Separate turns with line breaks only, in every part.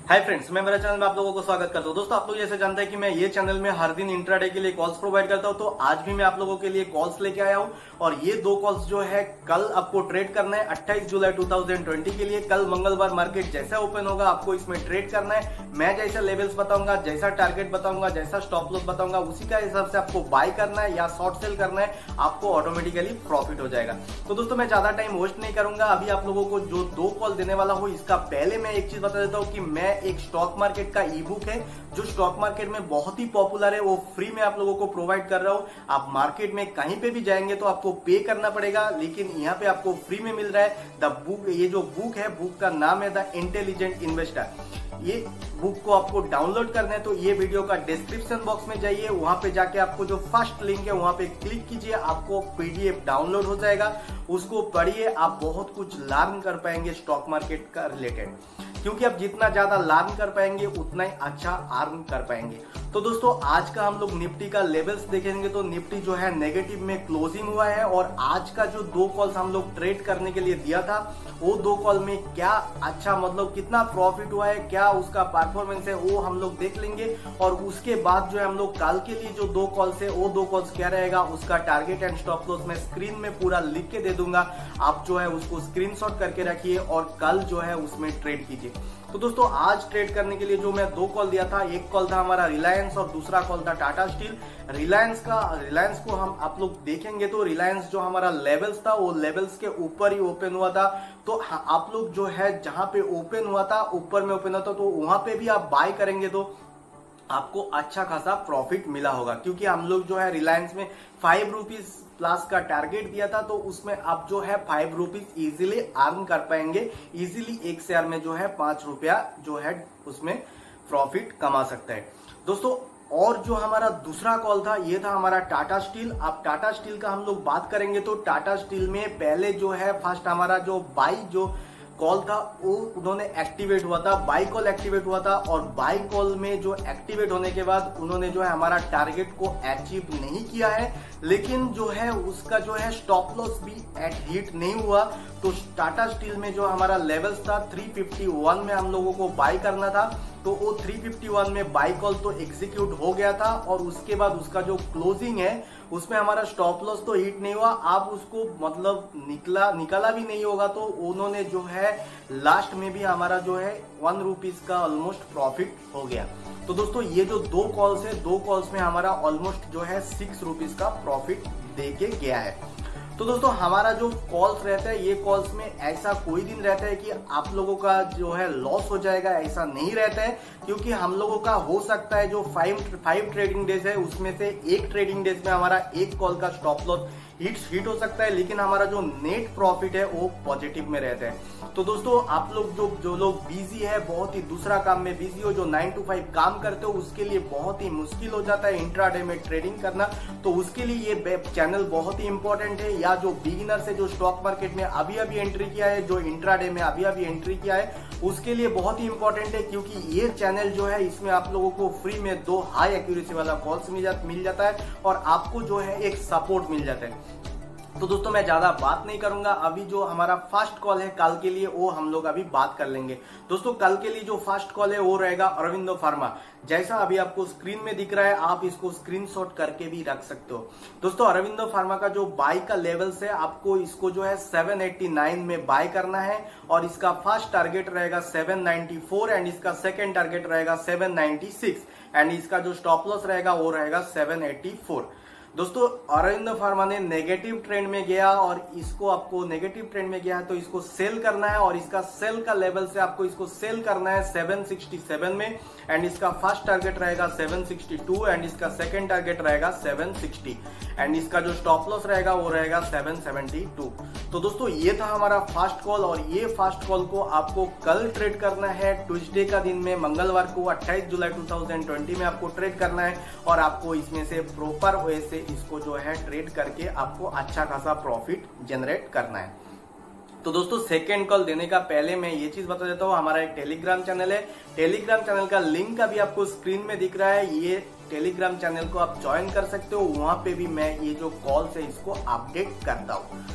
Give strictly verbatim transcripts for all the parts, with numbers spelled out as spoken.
Hi friends, मैं मेरा channel में आप लोगों को स्वागत करता हूं। दोस्तों, आप लोग जैसे जानते हैं कि मैं ये चैनल में हर दिन इंट्राडे के लिए कॉल्स प्रोवाइड करता हूं, तो आज भी मैं आप लोगों के लिए कॉल्स लेके आया हूं। और ये दो कॉल्स जो है कल आपको ट्रेड करना है अट्ठाईस जुलाई दो हज़ार बीस के लिए। कल मंगलवार मार्केट जैसा ओपन होगा आपको इसमें ट्रेड करना है। मैं जैसा लेवल्स बताऊंगा, जैसा टारगेट बताऊंगा, जैसा स्टॉप लॉस बताऊंगा, उसी का हिसाब से आपको बाय करना है या शॉर्ट सेल करना है, आपको ऑटोमेटिकली प्रॉफिट हो जाएगा। तो दोस्तों, मैं ज्यादा टाइम वेस्ट नहीं करूंगा। अभी आप लोगों को जो दो कॉल देने वाला हूं, इसका पहले मैं एक चीज बता देता हूं कि मैं एक स्टॉक मार्केट का ई बुक है जो स्टॉक मार्केट में बहुत ही पॉपुलर है, वो फ्री में आप लोगों को प्रोवाइड कर रहा हूं। आप मार्केट में कहीं पे भी जाएंगे तो आपको पे करना पड़ेगा, लेकिन यहाँ पे आपको फ्री में मिल रहा है। द बुक, ये जो बुक है, बुक का नाम है द इंटेलिजेंट इन्वेस्टर। ये बुक को आपको डाउनलोड करना है तो ये वीडियो का डिस्क्रिप्शन बॉक्स में जाइए, वहां पे जाके आपको जो फर्स्ट लिंक है वहां पे क्लिक कीजिए, आपको पीडीएफ डाउनलोड हो जाएगा। उसको पढ़िए, आप बहुत कुछ लर्न कर पाएंगे स्टॉक मार्केट का रिलेटेड, क्योंकि आप जितना ज्यादा लर्न कर पाएंगे उतना ही अच्छा अर्न कर पाएंगे। तो दोस्तों, आज का हम लोग निफ्टी का लेवल्स देखेंगे तो निफ्टी जो है नेगेटिव में क्लोजिंग हुआ है। और आज का जो दो कॉल्स हम लोग ट्रेड करने के लिए दिया था, वो दो कॉल में क्या अच्छा मतलब कितना प्रॉफिट हुआ है, क्या उसका परफॉर्मेंस है, वो हम लोग देख लेंगे। और उसके बाद जो है हम लोग कल के लिए जो दो कॉल्स है, वो दो कॉल्स क्या रहेगा, उसका टारगेट एंड स्टॉप लॉस मैं स्क्रीन में पूरा लिख के दे दूंगा। आप जो है उसको स्क्रीनशॉट करके रखिए और कल जो है उसमें ट्रेड कीजिए। तो दोस्तों, आज ट्रेड करने के लिए जो मैं दो कॉल दिया था, एक कॉल था हमारा रिलायंस और दूसरा कॉल था टाटा स्टील। रिलायंस का रिलायंस को हम आप लोग देखेंगे तो रिलायंस जो हमारा लेवल्स था वो लेवल्स के ऊपर ही ओपन हुआ था। तो आप लोग जो है जहां पे ओपन हुआ था, ऊपर में ओपन हुआ था, तो वहां पे भी आप बाय करेंगे तो आपको अच्छा खासा प्रॉफिट मिला होगा। क्योंकि हम लोग जो है रिलायंस में फाइव रुपीज प्लस का टारगेट दिया था, तो उसमें आप जो है फाइव रुपीज इजिली अर्न कर पाएंगे। इजिली एक शेयर में जो है पांच रुपया जो है उसमें प्रॉफिट कमा सकते हैं दोस्तों। और जो हमारा दूसरा कॉल था, ये था हमारा टाटा स्टील। अब टाटा स्टील का हम लोग बात करेंगे तो टाटा स्टील में पहले जो है फर्स्ट हमारा जो बाई जो कॉल था वो उन्होंने एक्टिवेट हुआ था, बाई कॉल एक्टिवेट हुआ था। और बाई कॉल में जो एक्टिवेट होने के बाद उन्होंने जो है हमारा टारगेट को अचीव नहीं किया है, लेकिन जो है उसका जो है स्टॉप लॉस भी एट हिट नहीं हुआ। तो टाटा स्टील में जो हमारा लेवल्स था तीन सौ इक्यावन में हम लोगों को बाय करना था, तो वो तीन सौ इक्यावन में बाय कॉल तो एग्जीक्यूट हो गया था। और उसके बाद उसका जो क्लोजिंग है उसमें हमारा स्टॉप लॉस तो हिट नहीं हुआ, आप उसको मतलब निकला निकाला भी नहीं होगा। तो उन्होंने जो है लास्ट में भी हमारा जो है वन रुपीज का ऑलमोस्ट प्रॉफिट हो गया। तो दोस्तों, ये जो दो कॉल्स है, दो कॉल्स में हमारा ऑलमोस्ट जो है सिक्स रुपीज का प्रॉफिट दे के गया है। तो दोस्तों, हमारा जो कॉल्स रहता है, ये कॉल्स में ऐसा कोई दिन रहता है कि आप लोगों का जो है लॉस हो जाएगा, ऐसा नहीं रहता है। क्योंकि हम लोगों का हो सकता है जो फाइव फाइव ट्रेडिंग डेज है उसमें से एक ट्रेडिंग डेज में हमारा एक कॉल का स्टॉप लॉस हिट हिट हो सकता है, लेकिन हमारा जो नेट प्रॉफिट है वो पॉजिटिव में रहता है। तो दोस्तों, आप लोग जो जो लोग बिजी है, बहुत ही दूसरा काम में बिजी हो, जो नाइन टू फाइव काम करते हो, उसके लिए बहुत ही मुश्किल हो जाता है इंट्राडे में ट्रेडिंग करना, तो उसके लिए ये चैनल बहुत ही इंपॉर्टेंट है। या जो बिगिनर से जो स्टॉक मार्केट में अभी अभी एंट्री किया है, जो इंट्राडे में अभी अभी एंट्री किया है, उसके लिए बहुत ही इंपॉर्टेंट है। क्योंकि ये चैनल जो है इसमें आप लोगों को फ्री में दो हाई एक्यूरेसी वाला कॉल्स मिल जा, मिल जाता है और आपको जो है एक सपोर्ट मिल जाता है। तो दोस्तों, मैं ज्यादा बात नहीं करूंगा। अभी जो हमारा फर्स्ट कॉल है कल के लिए, वो हम लोग अभी बात कर लेंगे। दोस्तों, कल के लिए जो फर्स्ट कॉल है वो रहेगा अरविंदो फार्मा। जैसा अभी आपको स्क्रीन में दिख रहा है, आप इसको स्क्रीनशॉट करके भी रख सकते हो। दोस्तों, अरविंदो फार्मा का जो बाय का लेवल्स है, आपको इसको जो है सेवन एटी नाइन में बाय करना है। और इसका फर्स्ट टारगेट रहेगा सेवन नाइंटी फोर एंड इसका सेकेंड टारगेट रहेगा सेवन नाइंटी सिक्स एंड इसका जो स्टॉप लॉस रहेगा वो रहेगा सेवन एटी फोर। दोस्तों, अरविंदो फार्मा ने नेगेटिव ट्रेंड में गया और इसको आपको नेगेटिव ट्रेंड में गया है तो इसको सेल करना है। और इसका सेल का लेवल से आपको इसको सेल करना है सेवन सिक्सटी सेवन में एंड इसका फर्स्ट टारगेट रहेगा सेवन सिक्सटी टू एंड इसका सेकंड टारगेट रहेगा सेवन सिक्सटी एंड इसका जो स्टॉप लॉस रहेगा वो रहेगा सेवन सेवेंटी टू। तो दोस्तों, ये था हमारा फर्स्ट कॉल और ये फर्स्ट कॉल को आपको कल ट्रेड करना है ट्यूसडे का दिन में, मंगलवार को अट्ठाईस जुलाई दो हज़ार बीस में आपको ट्रेड करना है। और आपको इसमें से प्रॉपर वे से इसको जो है ट्रेड करके आपको अच्छा खासा प्रॉफिट जनरेट करना है। तो दोस्तों, सेकेंड कॉल देने का पहले मैं ये चीज बता देता हूँ, हमारा एक टेलीग्राम चैनल है। टेलीग्राम चैनल का लिंक अभी आपको स्क्रीन में दिख रहा है। ये टेलीग्राम चैनल को आप ज्वाइन कर सकते हो, वहां पे भी मैं ये जो कॉल्स है इसको अपडेट करता हूँ।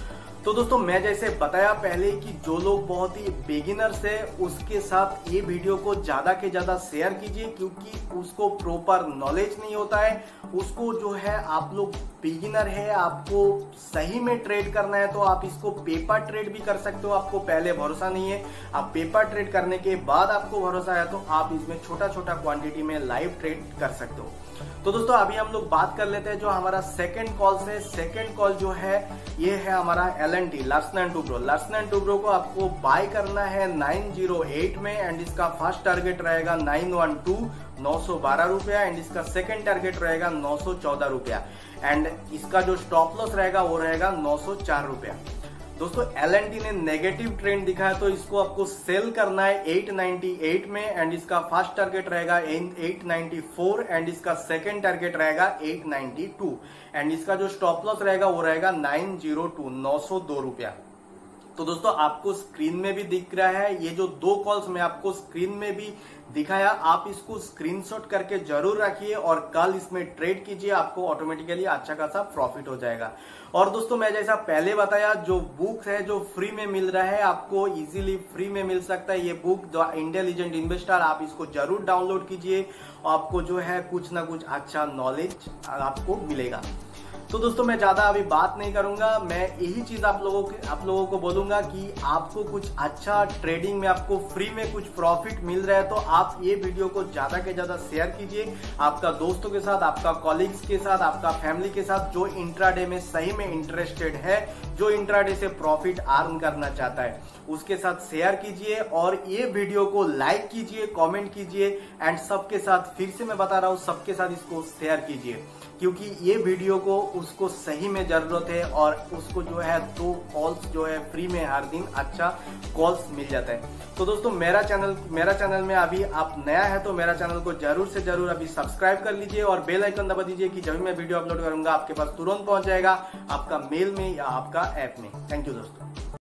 तो दोस्तों मैं जैसे बताया पहले कि जो लोग बहुत ही बिगिनर्स है उसके साथ ये वीडियो को ज्यादा के ज्यादा शेयर कीजिए, क्योंकि उसको प्रॉपर नॉलेज नहीं होता है। उसको जो है आप लोग बिगिनर है, आपको सही में ट्रेड करना है तो आप इसको पेपर ट्रेड भी कर सकते हो। आपको पहले भरोसा नहीं है, आप पेपर ट्रेड करने के बाद आपको भरोसा है तो आप इसमें छोटा छोटा क्वांटिटी में लाइव ट्रेड कर सकते हो। तो दोस्तों अभी हम लोग बात कर लेते हैं जो हमारा सेकंड कॉल है। सेकंड कॉल जो है ये है हमारा L N T Larsen and Toubro. Larsen and Toubro को आपको बाय करना है नाइन जीरो एट में एंड इसका फर्स्ट टारगेट रहेगा नाइन वन टू नौ सौ बारह रुपया एंड इसका सेकंड टारगेट रहेगा नौ सौ चौदह रुपया एंड इसका जो स्टॉप लॉस रहेगा वो रहेगा नौ सौ चार रुपया। दोस्तों एल एन टी ने नेगेटिव ट्रेंड दिखाया तो इसको आपको सेल करना है एट नाइंटी एट में एंड इसका फर्स्ट टारगेट रहेगा एट नाइंटी फोर एंड इसका सेकंड टारगेट रहेगा एट नाइंटी टू एंड इसका जो स्टॉप लॉस रहेगा वो रहेगा नाइन जीरो टू नौ सौ दो रुपया। तो दोस्तों आपको स्क्रीन में भी दिख रहा है, ये जो दो कॉल्स मैं आपको स्क्रीन में भी दिखाया, आप इसको स्क्रीनशॉट करके जरूर रखिए और कल इसमें ट्रेड कीजिए, आपको ऑटोमेटिकली अच्छा खासा प्रॉफिट हो जाएगा। और दोस्तों मैं जैसा पहले बताया जो बुक है जो फ्री में मिल रहा है, आपको इजीली फ्री में मिल सकता है ये बुक द इंटेलिजेंट इन्वेस्टर। आप इसको जरूर डाउनलोड कीजिए, आपको जो है कुछ ना कुछ अच्छा नॉलेज आपको मिलेगा। तो दोस्तों मैं ज्यादा अभी बात नहीं करूंगा, मैं यही चीज आप लोगों के आप लोगों को बोलूंगा कि आपको कुछ अच्छा ट्रेडिंग में आपको फ्री में कुछ प्रॉफिट मिल रहा है तो आप ये वीडियो को ज्यादा के ज्यादा शेयर कीजिए आपका दोस्तों के साथ, आपका कॉलीग्स के साथ, आपका फैमिली के साथ जो इंट्राडे में सही में इंटरेस्टेड है, जो इंट्राडे से प्रॉफिट अर्न करना चाहता है उसके साथ शेयर कीजिए और ये वीडियो को लाइक कीजिए, कमेंट कीजिए एंड सबके साथ, फिर से मैं बता रहा हूँ, सबके साथ इसको शेयर कीजिए क्योंकि ये वीडियो को उसको सही में जरूरत है और उसको जो है दो कॉल्स जो है फ्री में हर दिन अच्छा कॉल्स मिल जाता है। तो दोस्तों मेरा चैनल मेरा चैनल में अभी आप नया है तो मेरा चैनल को जरूर से जरूर अभी सब्सक्राइब कर लीजिए और बेल आइकन दबा दीजिए कि जब मैं वीडियो अपलोड करूंगा आपके पास तुरंत पहुंच जाएगा आपका मेल में या आपका ऐप में। थैंक यू दोस्तों।